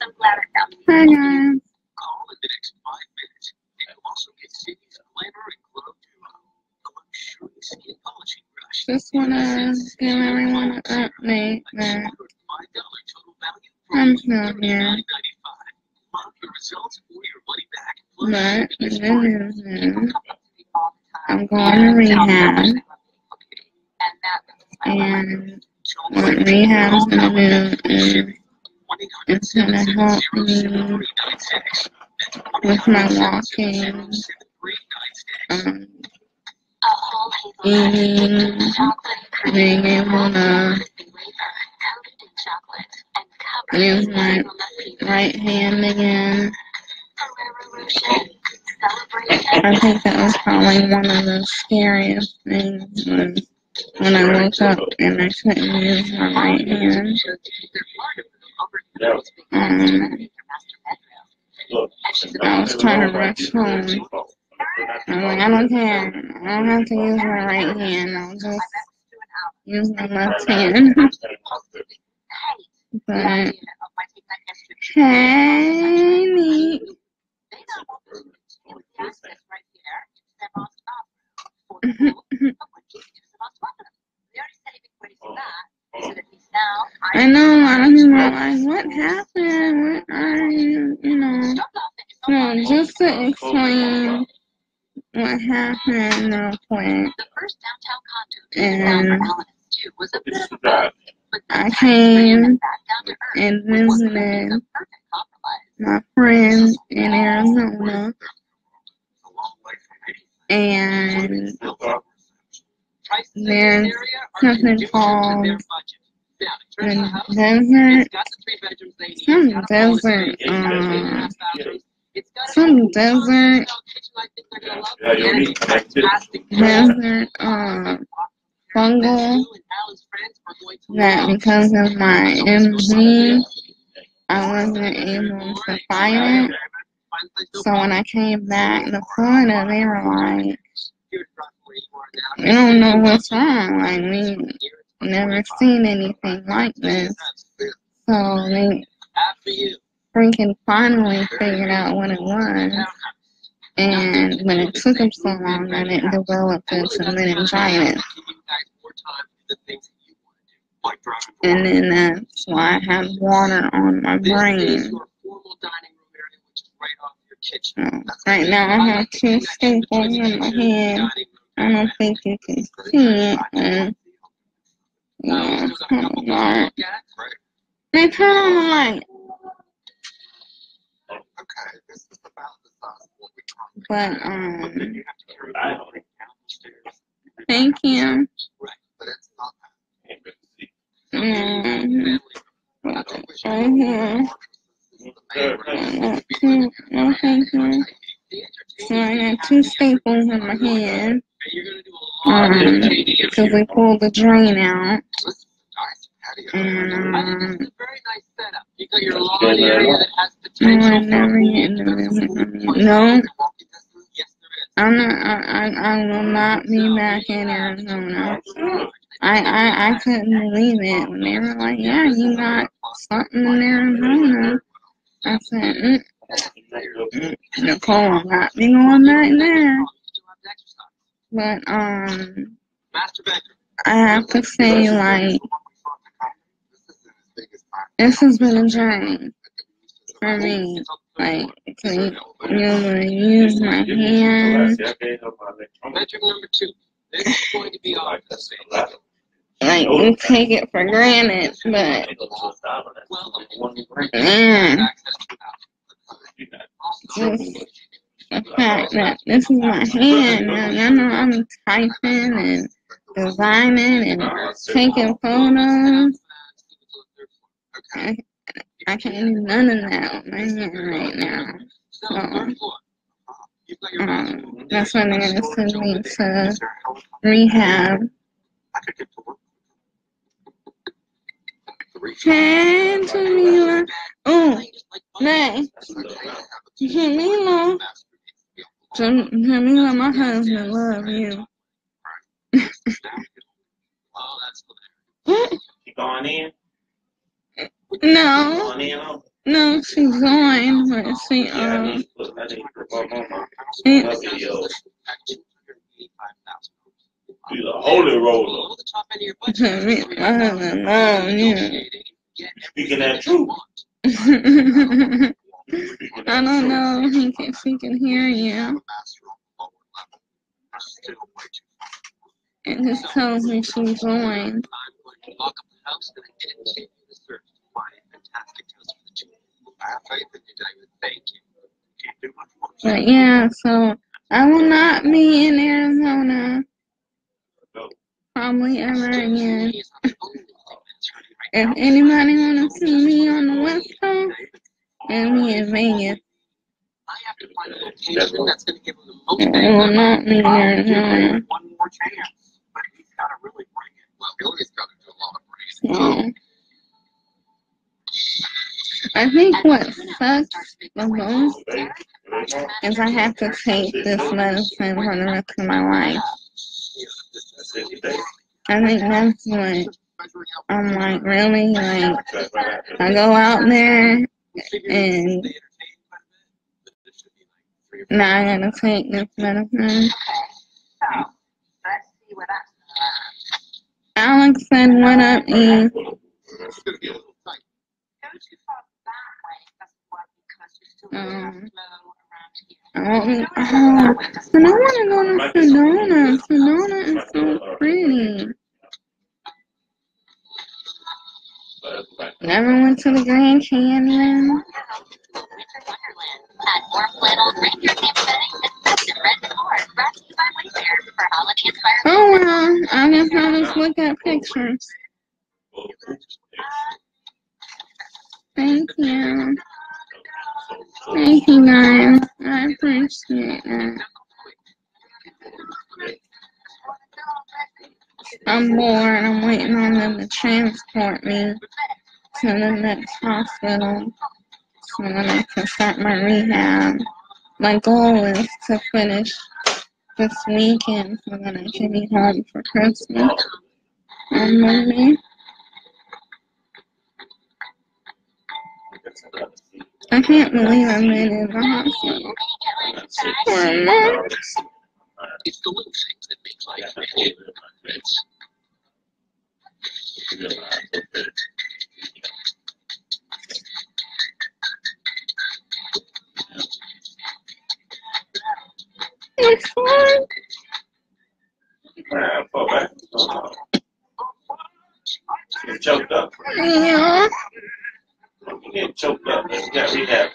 Hi guys. Just wanna give everyone an update that I'm still here. But the good news is I'm going to rehab, and what rehab's gonna do is it's gonna help me with my walking, eating, being able to use my right hand again. I think that was probably one of the scariest things when I woke up and I couldn't use my right hand. I was trying to rush home. I'm like, I don't care. I don't have to use my right hand. I'll just use my left hand. But, hey, me. I know a lot of people are like, what happened? What are you, So just to explain what happened real quick, and I came and visited my friend in Arizona, and there's something called fungal, that because of my MD, I wasn't able to fight it. So when I came back to Florida, they were like, we don't know what's wrong. Like, we never seen anything like this. So they freaking finally figured out what it was. But it took them so long that it developed into meningitis. And then that's why I have water on my brain. So right now I have 2 staples in my head. I don't think you can see it. Yeah, it's kind of dark. They turn on the light. But, thank you. Right here. No, thank you. So I got 2 staples in my head. Because we pulled the drain out. And, no. I will not be back in Arizona. I couldn't believe it when they were like, yeah, you got something in Arizona. I said, Nicole, not me going back there. But, I have to say, like, this has been a journey for me. Like, to be able to use my hands. Like, you take it for granted, but, man, just the fact that this is my hand, I know I'm typing and designing and taking photos. I can't do none of that with my hand right now. So, that's why they're going to send me to rehab. Hey, Jamila. Oh, May. Jamila. Jamila, my husband love you. Keep going in. No. No, she joined, but she, She's a holy roller. Speaking that truth. I don't know if she can hear you. It just tells me she joined. But yeah, so I will not be in Arizona probably ever again. If anybody want to see me on the West Coast, it'll be in Vegas. It will not be in Arizona. So, I think what sucks the most is I have to take this medicine for the rest of my life. I think that's what I'm like, really? Like, I go out there and now I gotta take this medicine. Alex said, what up, E? I want to go to Sedona. Sedona is so pretty. Never went to the Grand Canyon. Oh well, I guess I'll just look at pictures. Thank you. Thank you guys. I appreciate it. I'm bored. I'm waiting on them to transport me to the next hospital so that I can start my rehab. My goal is to finish this weekend so that I can be home for Christmas on Monday. I can't believe I've been in the hospital for a month. It's the little things that make life difference. It's fun. Get choked up. Yeah. You get choked up. You got rehab.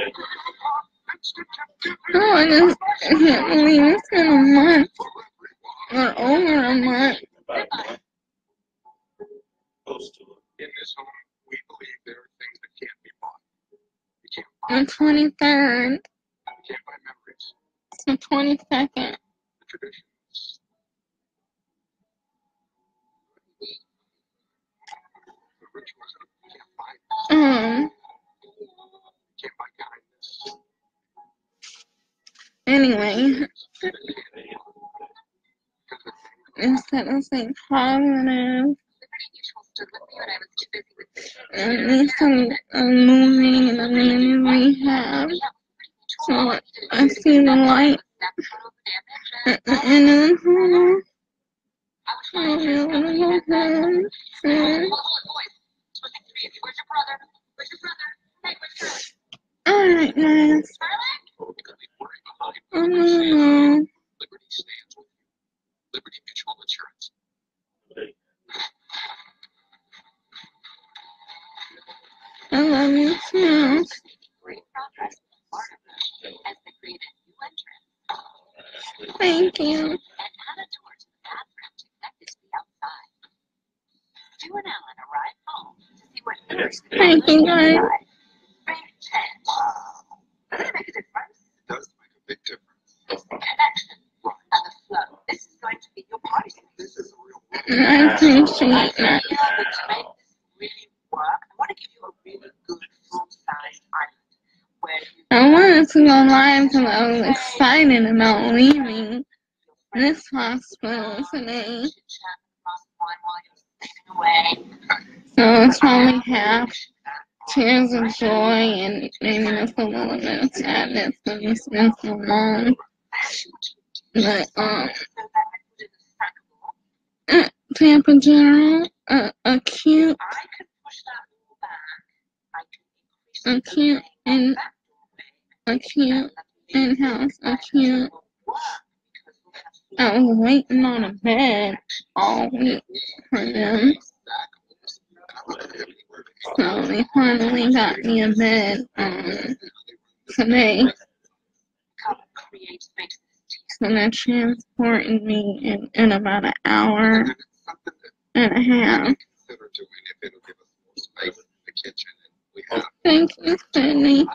Oh, I can't believe it's been a month or over a month. Close to it. In this home, we believe there are things that can't be bought. You can't buy The 23rd. You can't buy memories. It's the 22nd. The traditions. The rituals. You can't buy them. You can't buy kindness. Anyway, instead of saying positive, at least I'm moving and I'm in rehab. So I see the light at the end of the tunnel. I'll be able to go home soon. Alright, guys. I'm gonna go. Liberty stands with you. Liberty Mutual Insurance. I love you too. Thank you. Thank you, guys. It does make a big difference. This is a real world. I appreciate that. I wanted to go live because I was excited about leaving this hospital today. So it's only half tears of joy and maybe just a little bit of sadness because it's been so long. But Tampa General, acute and acute in-house acute. I was waiting on a bed all week for them. So they finally got me a bed today. So they're transporting me in about an hour and a half. Thank you, Sydney.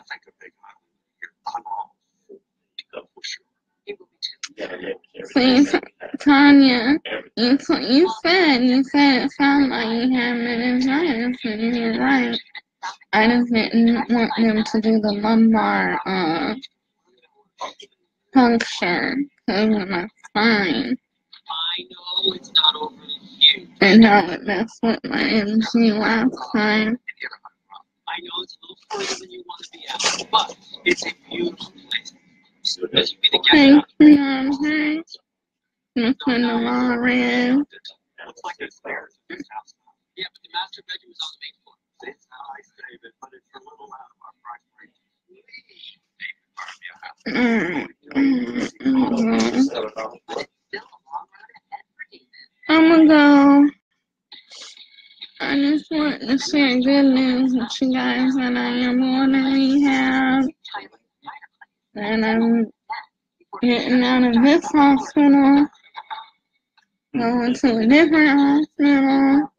See, Tanya, you said it sounded like you had meningitis, and you're right. I just didn't want them to do the lumbar puncture because of my spine and how it messed with my energy last time. I know it's a little further than you want to be out, but it's a beautiful place. As you be the guest. Thank you, Andre. Mr. Red. Looks like there's stairs in this house. Yeah, but the master bedroom is on the main floor. That's how I save it, but it's a little out of our price range. I'm gonna go. I just want to share good news with you guys that I am going to rehab. And I'm getting out of this hospital, going to a different hospital,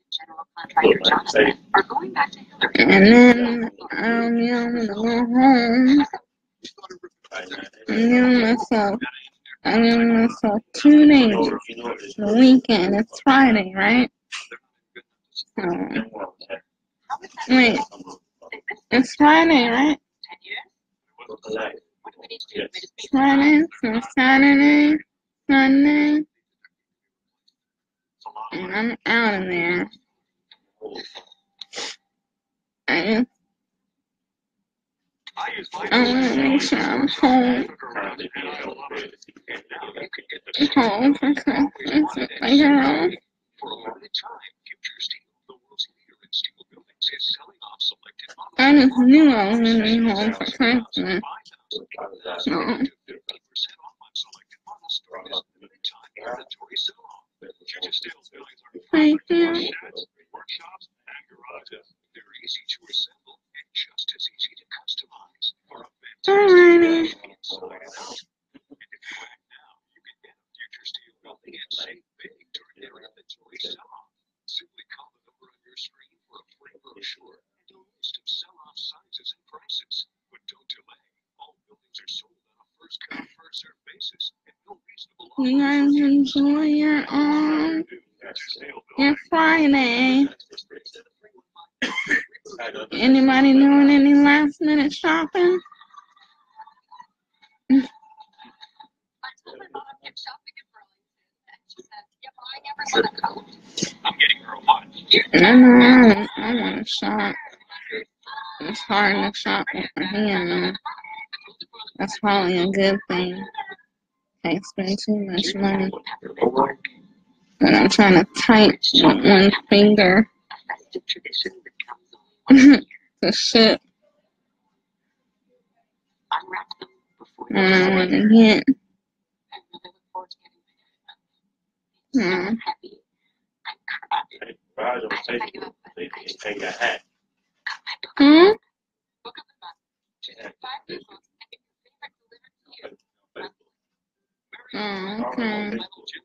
and then I'll be able to go home. I'm giving myself 2 days. The weekend, it's Friday, right? Wait, it's Friday, right? Friday, so Saturday, Sunday, and I'm out of there. I want to make sure I'm home for Christmas with my girl. I just knew I was going to be home for Christmas. So. Thank you. Alrighty. You guys enjoy your Friday. Anybody doing any last minute shopping? I'm getting her a watch. I want to shop. It's hard to shop with my hand though. That's probably a good thing. I spend too much money. But I'm trying to type with one finger to ship. And I want to get. Oh, okay.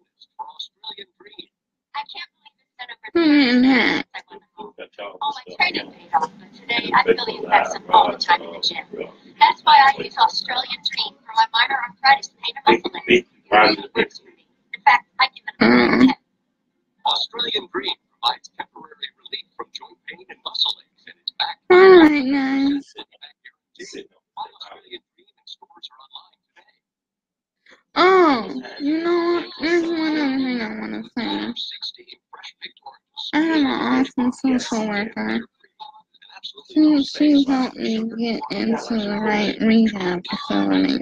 Hat. All my training paid off, but today I feel the effects of all the time in the gym. That's why I use Australian Dream for my minor arthritis pain and muscle ache. It really works for me. In fact, I give it a 10. Australian Dream provides temporary relief from joint pain and muscle aches, and it's back. Alright, guys. All Australian Dream and stores are online today. Oh, you know what? There's one other thing I want to say. I have an awesome social worker. She helped me get into the right rehab facility.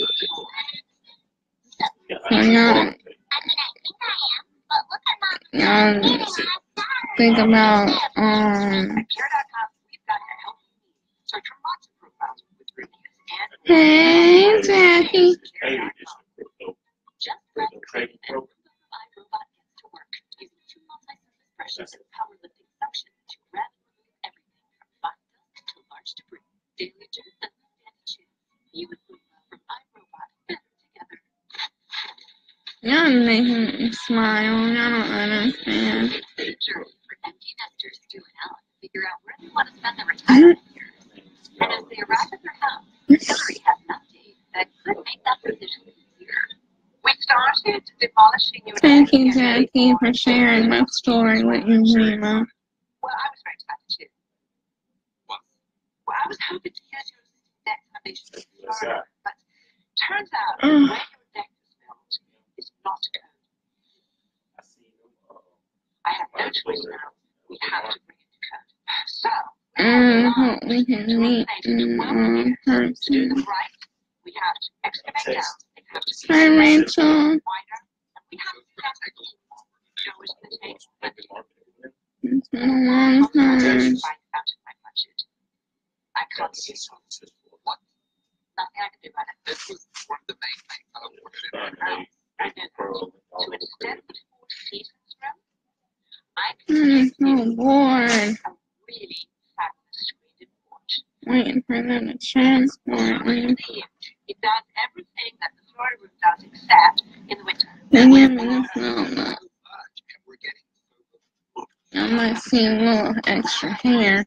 So y'all think about hey Jackie. Y'all making me smile. Y'all don't understand. Thank you, Jackie, for sharing my story with you, Rima. Hope we can meet in person. Hi, Rachel. It's been a long time. I'm so bored. Waiting for them to transport me. They give me this little I might see a little extra hair.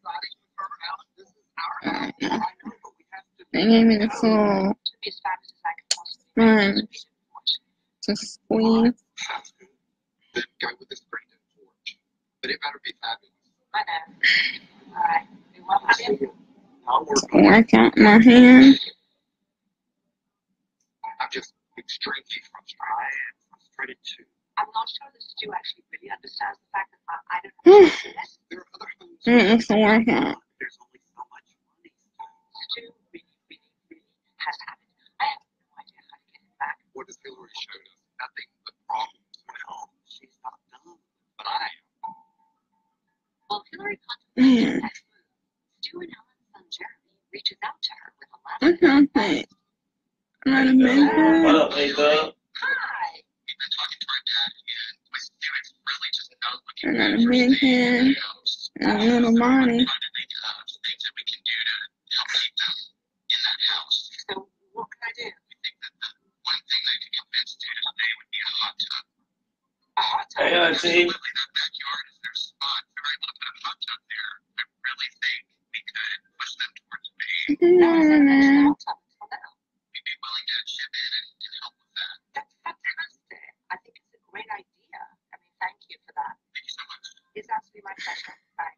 They gave me this little sponge to squeeze. Then go with this green torch. But it better be fabulous. Work out my hand. I'm just extremely frustrated too. I'm not sure that Stu actually really understands the fact that I don't know. There are other homes. It's a workout. There's only so much money. Stu really has had it. I have no idea how to get it back. What has Hillary showed us? Nothing but problems now. She's not done. But I am. Well, Hillary contemplates next move. Stu and Helen's son Jeremy reaches out to her with a letter. What's happening? I'm not a man. What up, Lisa? Hi. We've been talking to our dad, and my spirit's really just not looking I'm not a big head. And a little body. things that we can do to help keep them in that house. So what can I do? We think that the one thing they could convince you to today would be a hot tub. A hot tub? Hey, Auntie. Absolutely, that backyard is their spot. If we're able to put a hot tub there, I really think we could push them towards Maine. No. We'd be willing to chip in and help with that. That's fantastic. I think it's a great idea. I mean, thank you for that. Thank you so much. It's absolutely my pleasure. Bye.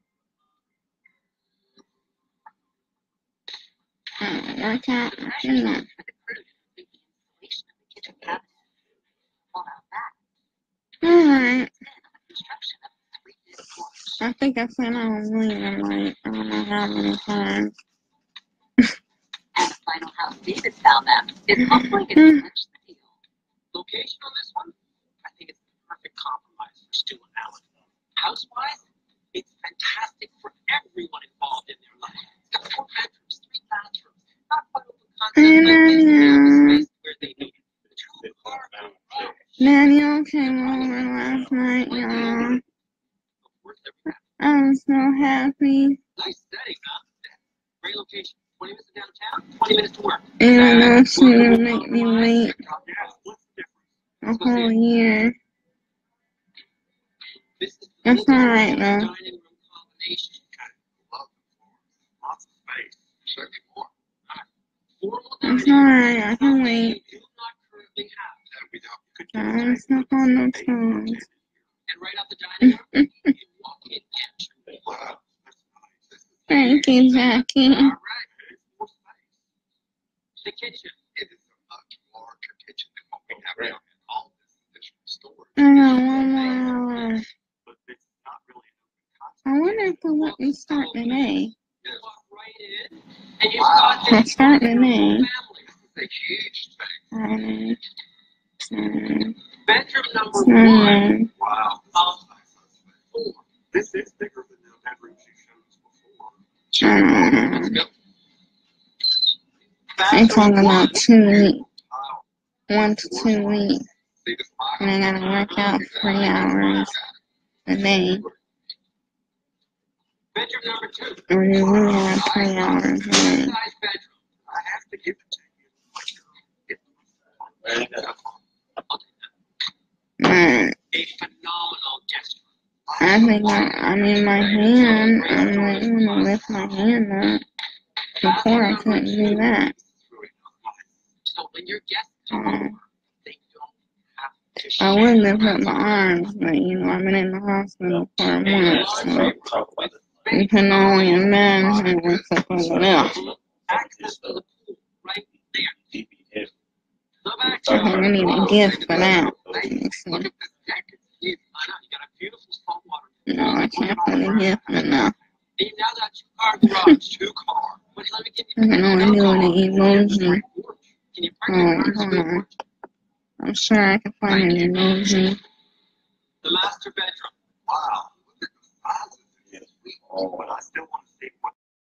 Work out my hand. Alright. I think I said I was leaving like I don't know how many times. Final house David found them. It's hopefully going to clinch the deal. Location on this one? I think it's the perfect compromise for Stu and Alan. House-wise, it's fantastic for everyone involved in their life. It's got 4 bedrooms, 3 bathrooms, not quite open concept, but it's the space where they need it. 2-car garage. Daniel came over last night, y'all. Worth every penny. I was so happy. Nice setting, huh? Great location. 20 minutes to downtown, 20 minutes to work. And I know she would make me wait What's the difference? a whole year. This is That's the alright, though. dining room combination. Love the floors. Lots of space. Show me more. Formal It's dining room. alright, I can wait. You do not currently have that without you could I don't step on no toes. and right off the dining room, you walk in entry. Wow, that's nice. This is Thank you, Jackie. all right. It's more space. The kitchen. It is a much larger kitchen than what we have now in all this additional storage. I got 1 more hour. But it's not really an open concept. I wonder if they'll let me start today. I start today. It's a huge thing. Friday, Saturday, Bedroom number Sunday. one. Wow. This is bigger than the bedrooms you showed us before. They talking about 2 weeks. 1 to 2 weeks. And I gotta work out 3 hours a day. Bedroom number two. Or you really have 3 hours a day. I have to give it to you. Man, A phenomenal gesture. I think I'm in my hand. I'm like, I'm gonna lift my hand up. Before I couldn't do that. So when your guests come over, they don't have to I would lift up my arms, but you know, I've been in the hospital for a month, so you can only imagine what's up over there. access to the pool right there. I think I need a gift for that. Look at this deck. You got a beautiful salt water. No, I can't put a gift in there. You now got 2-car garage, 2-car. Wait, let me give I you can only do an emoji. Can you Oh, wait, hold on. I'm sure I can find an emoji. the master bedroom? Wow. Look at the size of this. But I still want to see what.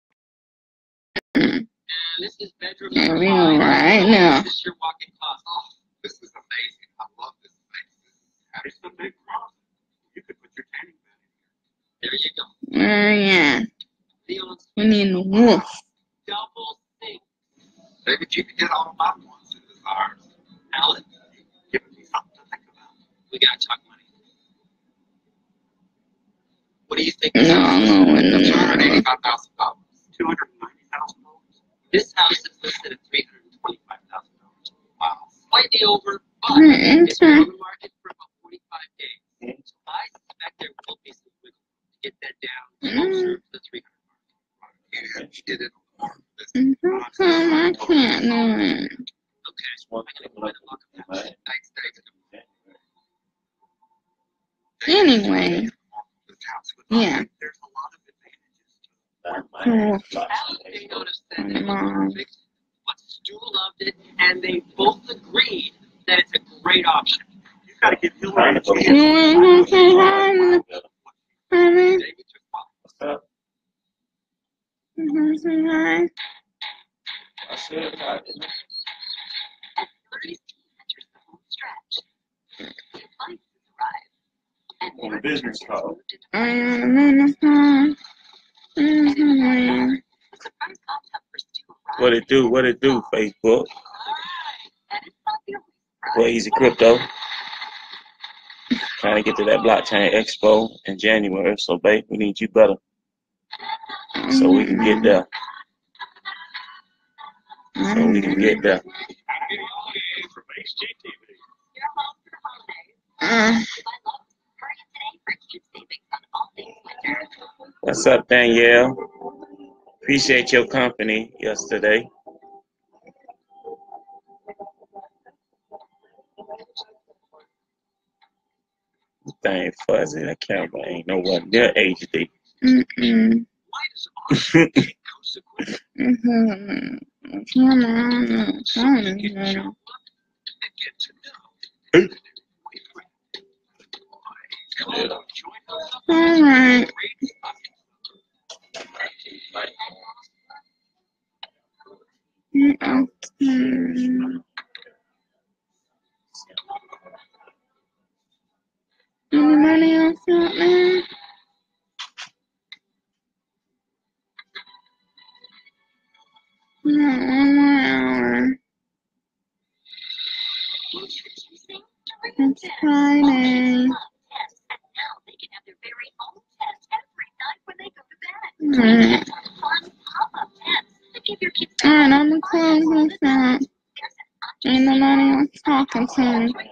And this is bedroom There number we go, 5. right now. This is your walk-in closet. Oh, this is amazing. I love this space. It's a big closet. You could put your tanning bed in here. There you go. Yeah. Leon's We need the wolf. double sink. Maybe you could get all my wants and desires. Alan, give me something to think about. We gotta talk money. What do you think? No, I'm going with the $285,000. $290,000. This house is listed at $325,000. Wow. Slightly over, but it's been on the market for about 45 days. So I suspect there will be some wiggle room to get that down closer to the 300 mark. Yeah, you did it on the How come I can't do it? Okay, so I'm gonna go ahead and look at that. Thanks. Anyway, yeah. There's a lot of advantages to it. Cool. They noticed that it was perfect, but Stu loved it, and they both agreed that it's a great option. You've got to give Hillary a chance. You want to say hi, honey? David took one. You want to say hi? I said hi. Hillary's team enters the home stretch. The appliances arrive. And On a business call. I am in the phone. a surprise hot tub for Stu arrives. What it do? What it do, Facebook? All right. And it's not the only surprise. Well, Easy Crypto. Trying to get to that blockchain expo in January. So, babe, we need you better so we can get there. So we can get there. Happy holidays from HGTV. You're home for the holidays. You might love hurry in today for huge savings on all things winter. What's up, Danielle? Appreciate your company yesterday. Thing fuzzy. That camera ain't nowhere near HD. Mm-mm. Why does our go so quick? Come on, phone is Get better. show up and get to know. All right. Anybody else out there? No, 1 more hour. Introducing It's Friday. and now they can have their very own tent every night when they go to bed. Alright. Fun pop-up tents that give your kids Alright, I'm gonna close this out. Ain't nobody else talking to me.